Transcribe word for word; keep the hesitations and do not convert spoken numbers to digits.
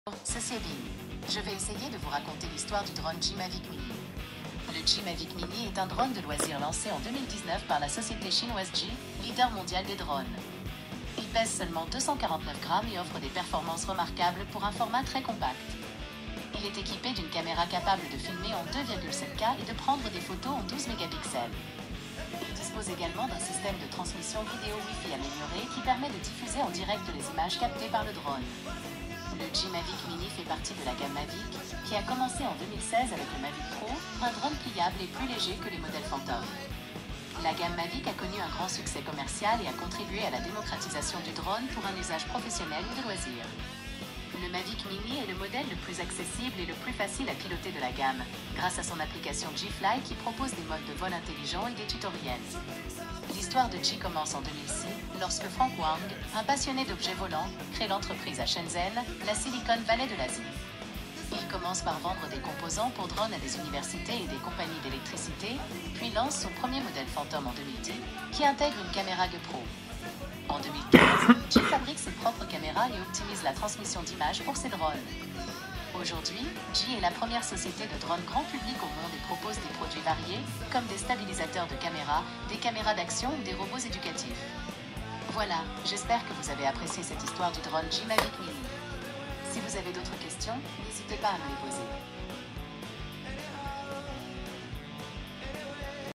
C'est Céline. Je vais essayer de vous raconter l'histoire du drone G Mavic Mini. Le G Mavic Mini est un drone de loisirs lancé en deux mille dix-neuf par la société chinoise G, leader mondial des drones. Il pèse seulement deux cent quarante-neuf grammes et offre des performances remarquables pour un format très compact. Il est équipé d'une caméra capable de filmer en deux virgule sept K et de prendre des photos en douze mégapixels. Il dispose également d'un système de transmission vidéo Wi-Fi amélioré qui permet de diffuser en direct les images captées par le drone. Le G Mavic Mini fait partie de la gamme Mavic, qui a commencé en deux mille seize avec le Mavic Pro, un drone pliable et plus léger que les modèles Phantom. La gamme Mavic a connu un grand succès commercial et a contribué à la démocratisation du drone pour un usage professionnel ou de loisirs. Le Mavic Mini est le modèle le plus accessible et le plus facile à piloter de la gamme, grâce à son application G-Fly qui propose des modes de vol intelligents et des tutoriels. L'histoire de G commence en deux mille six, lorsque Frank Wang, un passionné d'objets volants, crée l'entreprise à Shenzhen, la Silicon Valley de l'Asie. Il commence par vendre des composants pour drones à des universités et des compagnies d'électricité, puis lance son premier modèle Phantom en deux mille dix, qui intègre une caméra GoPro. En deux mille quinze, G fabrique ses propres caméras et optimise la transmission d'images pour ses drones. Aujourd'hui, G est la première société de drones grand public au monde et propose des produits variés, comme des stabilisateurs de caméras, des caméras d'action ou des robots éducatifs. Voilà, j'espère que vous avez apprécié cette histoire du drone G Mavic Mini. Si vous avez d'autres questions, n'hésitez pas à me les poser.